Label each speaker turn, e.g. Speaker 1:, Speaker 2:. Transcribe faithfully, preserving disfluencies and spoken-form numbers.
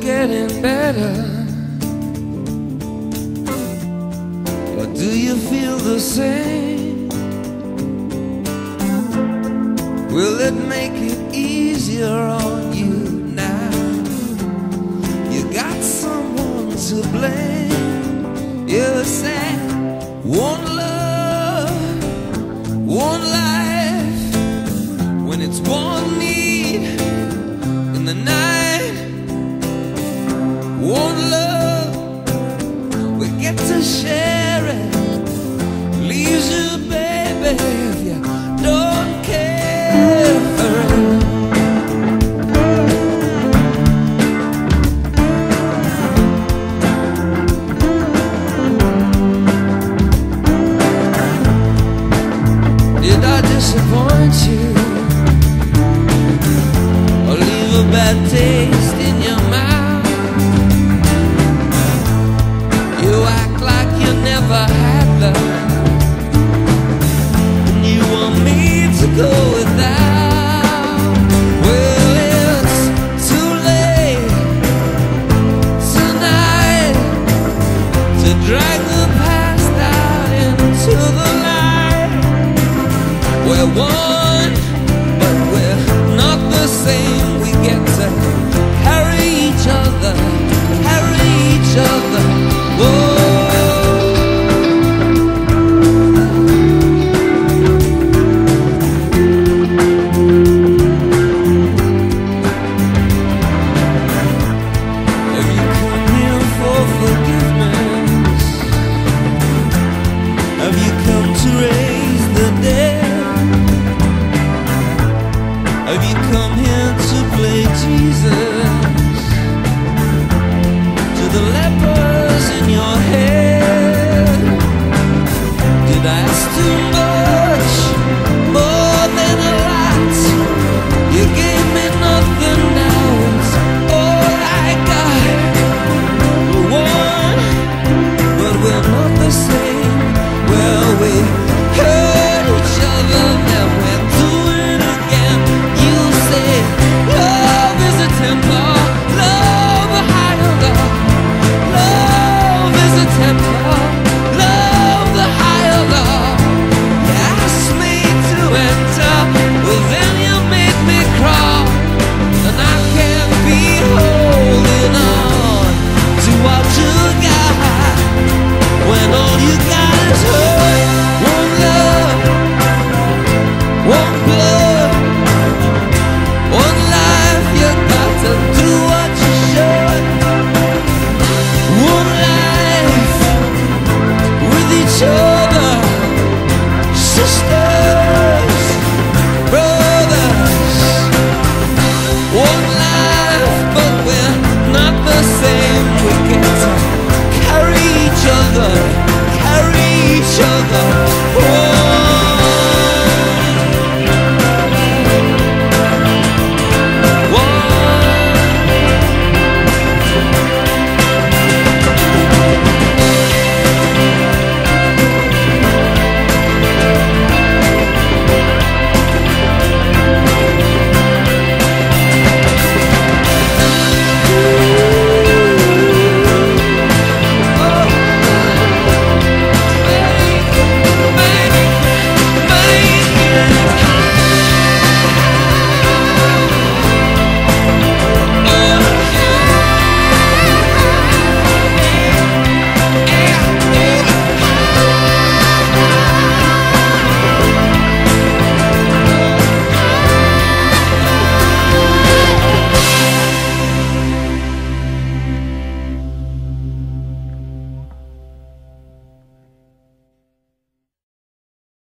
Speaker 1: getting better? Or do you feel the same? Will it make it easier on you now? You got someone to blame. You said one love, one life, when it's one need in the night. One love, we get to share it. Leaves you, baby, if you don't care for it. Did I disappoint you, or leave a bad taste in your mouth? You act like you never had love, and you want me to go without. Well, it's too late tonight to drag the past out into the light. We're one, but we're not the same. We get to carry each other, carry each other. Whoa. Have you come here for forgiveness? Have you come to raise the dead? Have you come here to play Jesus to the lepers in your head?